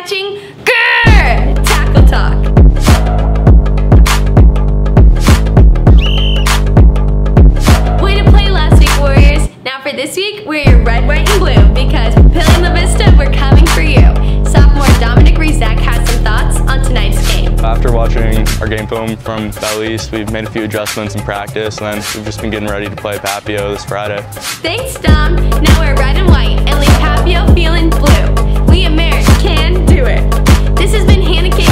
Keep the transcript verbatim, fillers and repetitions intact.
watching Grrr! Tackle Talk. Way to play last week, Warriors. Now for this week, we're your red, white, and blue because PAPILLON the VISTA, we're coming for you. Sophomore Dominic Rezac has some thoughts on tonight's game. After watching our game film from Bell East, we've made a few adjustments in practice, and then we've just been getting ready to play Papio this Friday. Thanks, Dom. Now we're red and white and leave Papio feeling blue. We Americans can do it. This has been Hannah K.